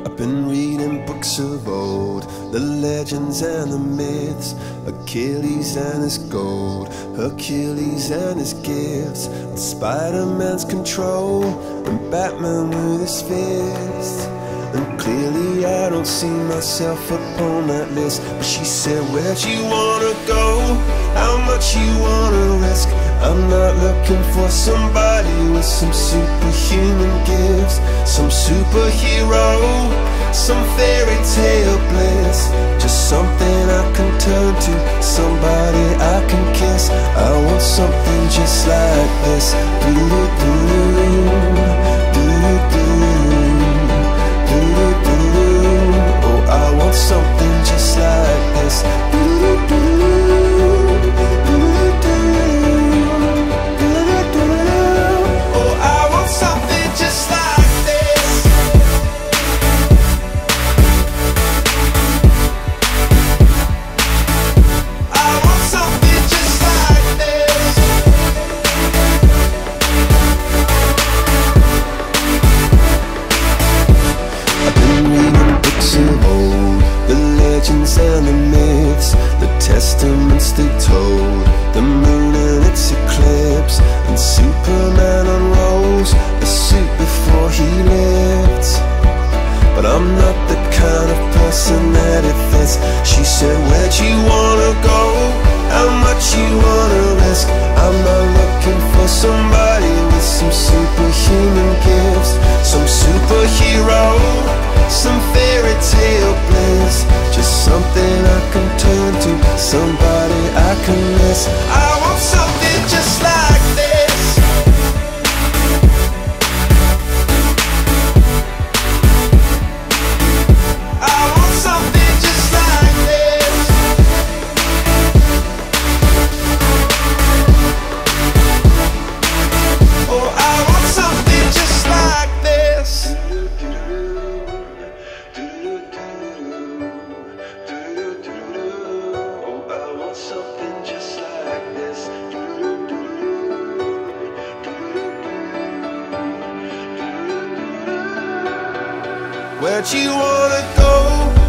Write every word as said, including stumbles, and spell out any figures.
I've been reading books of old, the legends and the myths, Achilles and his gold, Hercules and his gifts, and Spider-Man's control, and Batman with his fists. And clearly I don't see myself upon that list. But she said, where'd you wanna go? How much you wanna risk? I'm not looking for somebody with some superhuman gifts, some superhero, some fairy tale bliss. Just something I can turn to, somebody I can kiss. I want something just like this. Do-do-do, do-do-do, do-do-do. Oh, I want something just like this. Do-do-do. And the myths, the testaments they told, the moon and its eclipse, and Superman unrolls a suit before he lived. But I'm not the kind of person that it fits. She said, where'd you wanna go? How much you wanna risk? I'm not looking for somebody with some superhuman gifts, some superhero, some fairy tale bliss. Just something I can turn to, somebody I can miss. I want something just like this. I want something just like this. Oh, I want something just like this. Something just like this. Where'd you wanna go?